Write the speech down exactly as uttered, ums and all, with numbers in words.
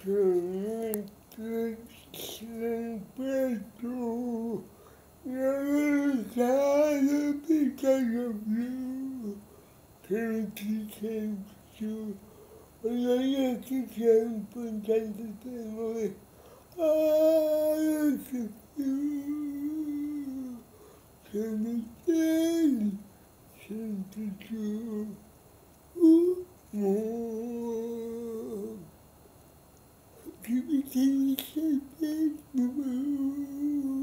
Petrol. You're tired because of you. Twenty times two. When I get to camp and take the family, I look at you. Seventeen, seventy-two. Ooh, more. Give me ten seconds, boo.